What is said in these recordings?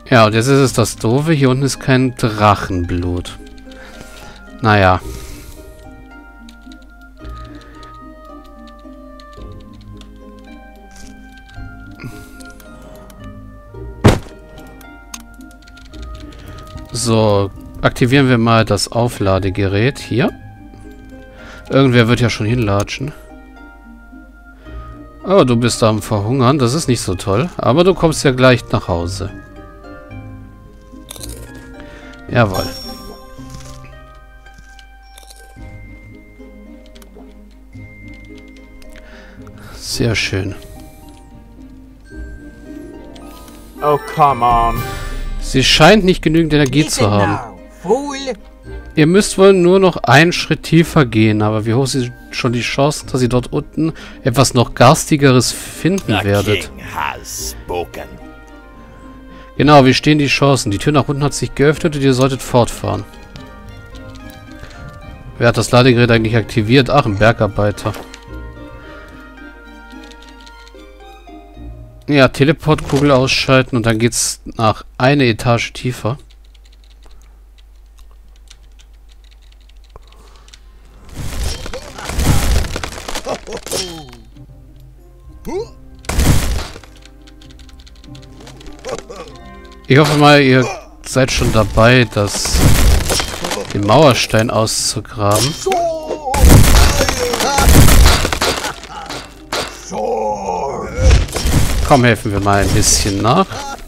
Ja, und jetzt ist es das Doofe. Hier unten ist kein Drachenblut. Naja. So, aktivieren wir mal das Aufladegerät hier. Irgendwer wird ja schon hinlatschen. Oh, du bist am Verhungern. Das ist nicht so toll. Aber du kommst ja gleich nach Hause. Jawohl. Sehr schön. Oh, come on. Sie scheint nicht genügend Energie zu haben. Ihr müsst wohl nur noch einen Schritt tiefer gehen, aber wie hoch sind schon die Chancen, dass ihr dort unten etwas noch Garstigeres finden werdet? Genau, wie stehen die Chancen? Die Tür nach unten hat sich geöffnet und ihr solltet fortfahren. Wer hat das Ladegerät eigentlich aktiviert? Ach, ein Bergarbeiter. Ja, Teleportkugel ausschalten und dann geht's nach eine Etage tiefer. Ich hoffe mal, ihr seid schon dabei, den Mauerstein auszugraben. Komm, helfen wir mal ein bisschen nach.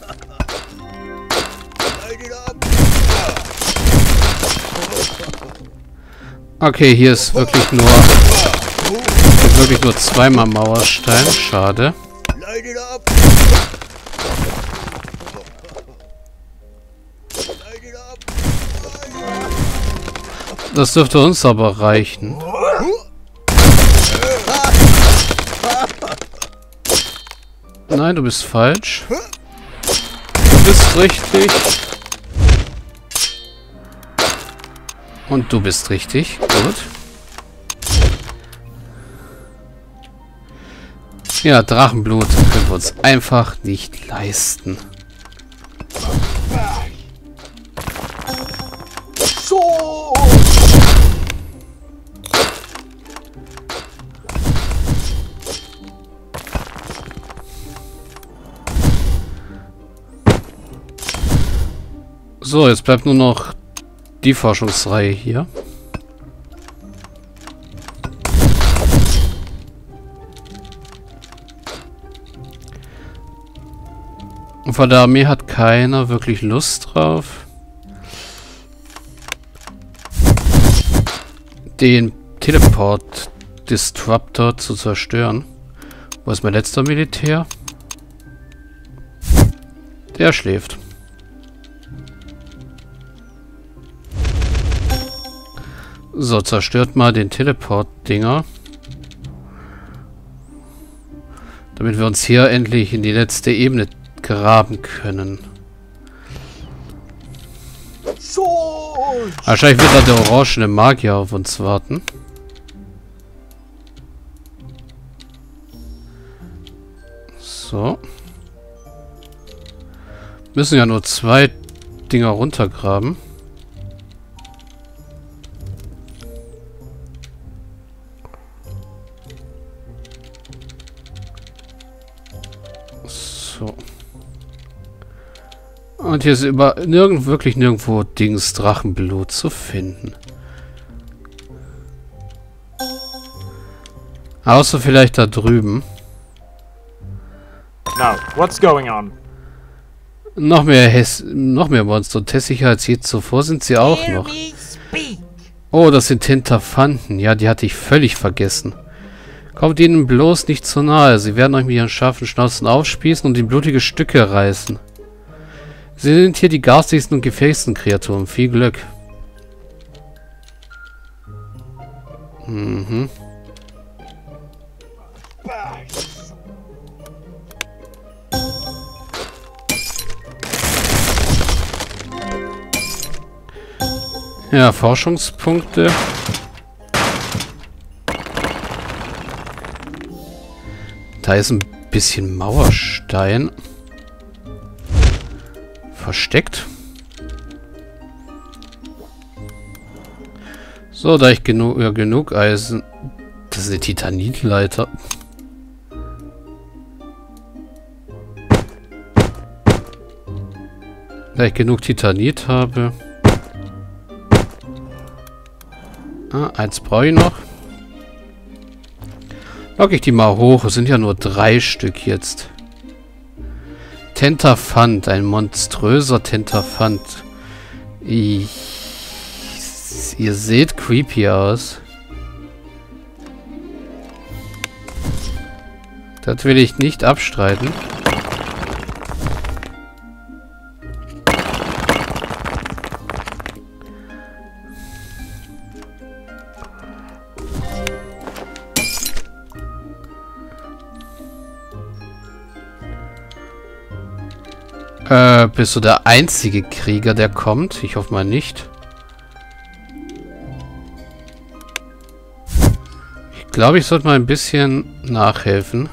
Okay, hier ist wirklich nur zweimal Mauerstein. Schade. Das dürfte uns aber reichen. Nein, du bist falsch. Du bist richtig. Und du bist richtig. Gut. Ja, Drachenblut können wir uns einfach nicht leisten. So, jetzt bleibt nur noch die Forschungsreihe hier. Und von der Armee hat keiner wirklich Lust drauf, den Teleport-Disruptor zu zerstören. Wo ist mein letzter Militär? Der schläft. So, zerstört mal den Teleport-Dinger. Damit wir uns hier endlich in die letzte Ebene graben können. Wahrscheinlich wird da der orangene Magier auf uns warten. So. Müssen ja nur 2 Dinger runtergraben. So. Und hier ist wirklich nirgendwo Dings Drachenblut zu finden. Außer vielleicht da drüben. No, what's going on? Noch mehr Monster und hässlicher als je zuvor sind sie auch noch. Oh, das sind Hinterpfanten. Ja, die hatte ich völlig vergessen. Kommt ihnen bloß nicht zu nahe. Sie werden euch mit ihren scharfen Schnauzen aufspießen und in blutige Stücke reißen. Sie sind hier die garstigsten und gefährlichsten Kreaturen. Viel Glück. Mhm. Ja, Forschungspunkte. Da ist ein bisschen Mauerstein. versteckt. So, da ich genug Eisen... Das ist eine Titanitleiter. Da ich genug Titanit habe... eins brauche ich noch. Locke ich die mal hoch. Es sind ja nur 3 Stück jetzt. Tentaphant. Ein monströser Tentaphant. Ihr seht creepy aus. Das will ich nicht abstreiten. Bist du der einzige Krieger, der kommt? Ich hoffe mal nicht. Ich glaube, ich sollte mal ein bisschen nachhelfen.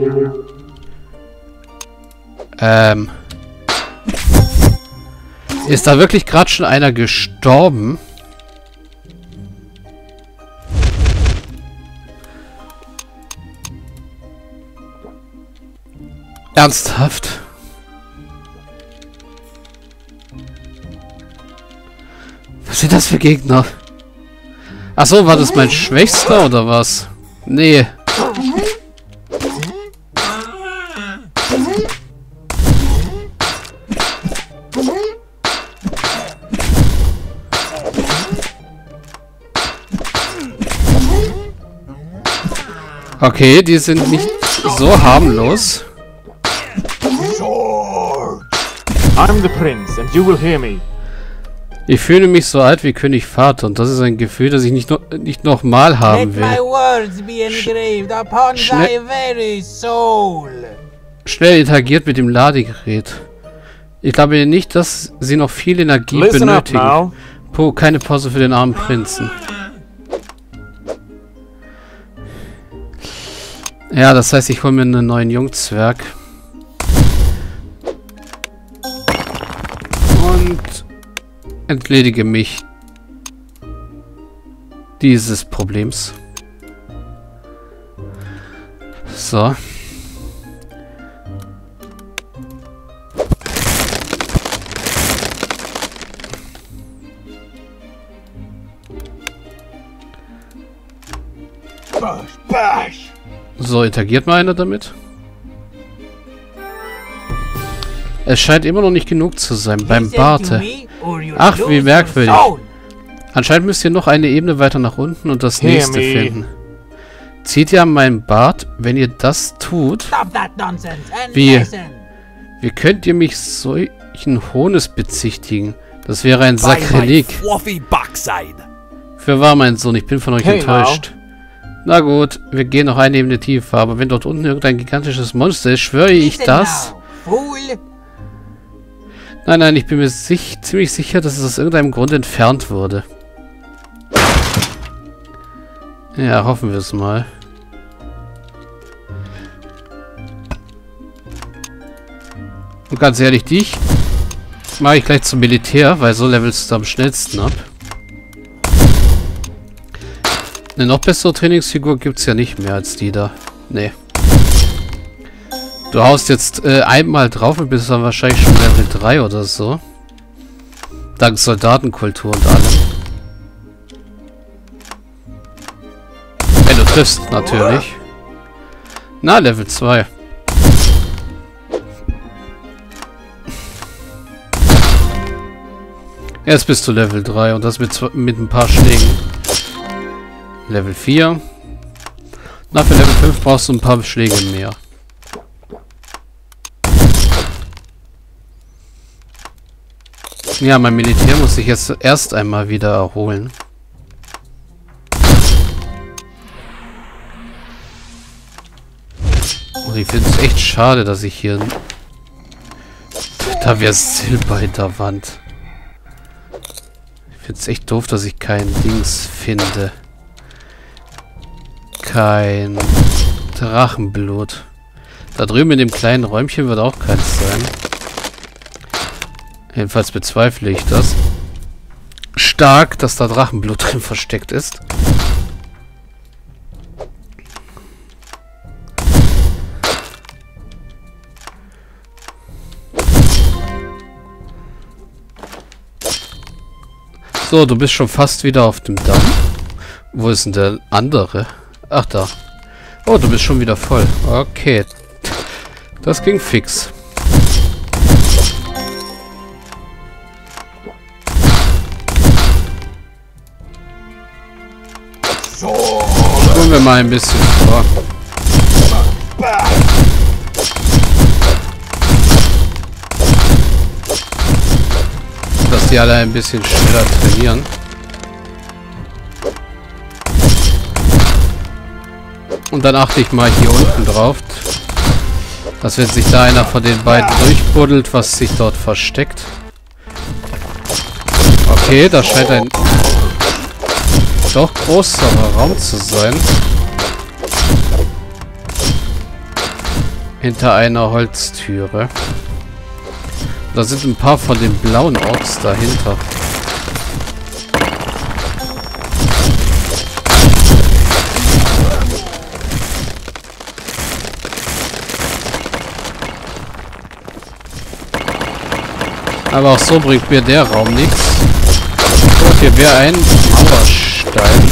Ist da wirklich gerade schon einer gestorben? Ernsthaft? Was sind das für Gegner? Achso, war das mein Schwächster oder was? Nee. Okay, die sind nicht so harmlos. I'm the prince and you will hear me. Ich fühle mich so alt wie König Vater und das ist ein Gefühl, das ich nicht nochmal haben will. Schnell interagiert mit dem Ladegerät. Ich glaube nicht, dass sie noch viel Energie benötigen. Puh, keine Pause für den armen Prinzen. Ja, das heißt, ich hole mir einen neuen Jungzwerg. Und entledige mich dieses Problems. So. So, interagiert mal einer damit? Es scheint immer noch nicht genug zu sein beim Barte. Ach, wie merkwürdig. Anscheinend müsst ihr noch eine Ebene weiter nach unten und das nächste finden. Zieht ihr an meinem Bart, wenn ihr das tut? Wie könnt ihr mich solchen Hohnes bezichtigen? Das wäre ein Sakrileg. Für wahr, mein Sohn, ich bin von euch enttäuscht. Na gut, wir gehen noch eine Ebene tiefer, aber wenn dort unten irgendein gigantisches Monster ist, schwöre ich das. Nein, ich bin mir ziemlich sicher, dass es aus irgendeinem Grund entfernt wurde. Ja, hoffen wir es mal. Und ganz ehrlich, dich mache ich gleich zum Militär, weil so levelst du am schnellsten ab. Eine noch bessere Trainingsfigur gibt es ja nicht mehr als die da. Nee. Du haust jetzt einmal drauf und bist dann wahrscheinlich schon Level 3 oder so. Dank Soldatenkultur und allem. Wenn du triffst, natürlich. Na, Level 2. Jetzt bist du Level 3 und das mit ein paar Schlägen. Level 4. Na, für Level 5 brauchst du ein paar Schläge mehr. Ja, mein Militär muss sich jetzt erst einmal wieder erholen. Und ich finde es echt schade, dass ich hier... Da wäre Silber hinter Wand. Ich finde es echt doof, dass ich kein Dings finde. Kein Drachenblut. Da drüben in dem kleinen Räumchen wird auch keins sein. Jedenfalls bezweifle ich das stark, dass da Drachenblut drin versteckt ist. So, du bist schon fast wieder auf dem Damm. Wo ist denn der andere? Ach, da. Oh, du bist schon wieder voll. Okay. Das ging fix. Spulen wir mal ein bisschen vor. Dass die alle ein bisschen schneller trainieren. Und dann achte ich mal hier unten drauf, dass wenn sich da einer von den beiden durchbuddelt, was sich dort versteckt. Okay, da scheint ein doch größerer Raum zu sein. Hinter einer Holztüre. Da sind ein paar von den blauen Orks dahinter. Aber auch so bringt mir der Raum nichts. Und hier wäre ein Mauerstein.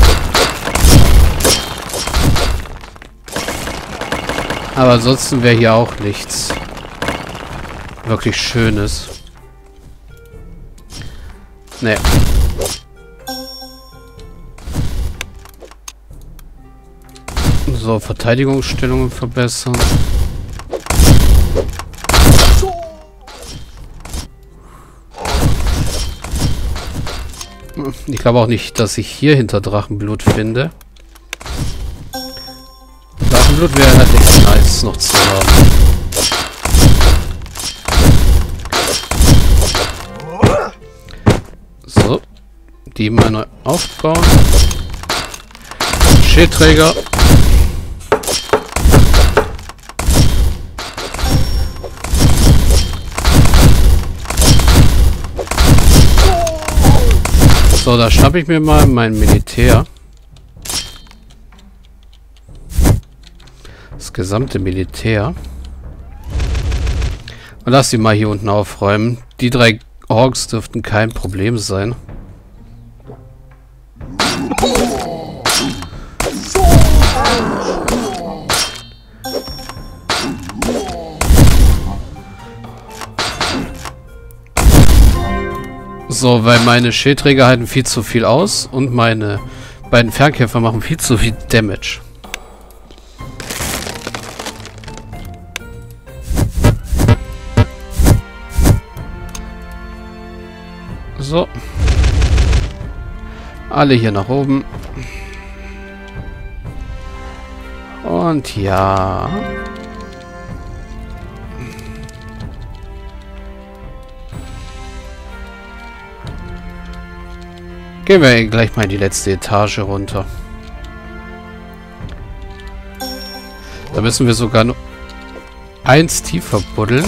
Aber ansonsten wäre hier auch nichts wirklich Schönes. Nee. So, Verteidigungsstellungen verbessern. Ich glaube auch nicht, dass ich hier hinter Drachenblut finde. Drachenblut wäre halt echt nice noch zu haben. So. Die mal neu aufbauen. Schildträger. So, da schnappe ich mir mal mein Militär. Das gesamte Militär. Und lass sie mal hier unten aufräumen. Die 3 Orks dürften kein Problem sein. So, weil meine Schildträger halten viel zu viel aus und meine beiden Fernkämpfer machen viel zu viel Damage. So. Alle hier nach oben. Und ja. Gehen wir gleich mal in die letzte Etage runter. Da müssen wir sogar noch 1 tiefer buddeln.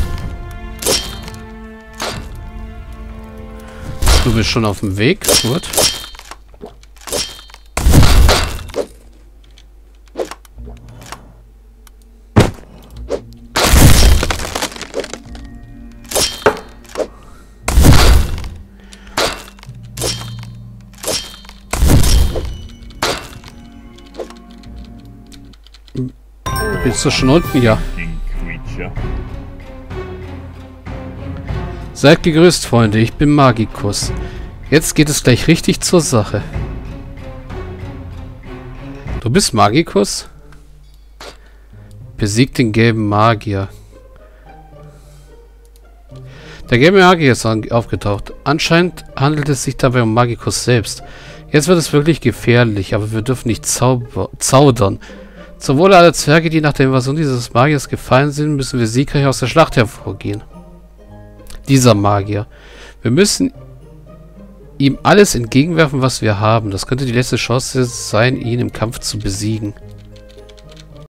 Du bist schon auf dem Weg. Gut. Bist du schon unten? Ja. Seid gegrüßt, Freunde. Ich bin Magicus. Jetzt geht es gleich richtig zur Sache. Du bist Magicus? Besiegt den gelben Magier. Der gelbe Magier ist aufgetaucht. Anscheinend handelt es sich dabei um Magicus selbst. Jetzt wird es wirklich gefährlich, aber wir dürfen nicht zaudern. Zum Wohle aller Zwerge, die nach der Invasion dieses Magiers gefallen sind, müssen wir siegreich aus der Schlacht hervorgehen. Dieser Magier. Wir müssen ihm alles entgegenwerfen, was wir haben. Das könnte die letzte Chance sein, ihn im Kampf zu besiegen.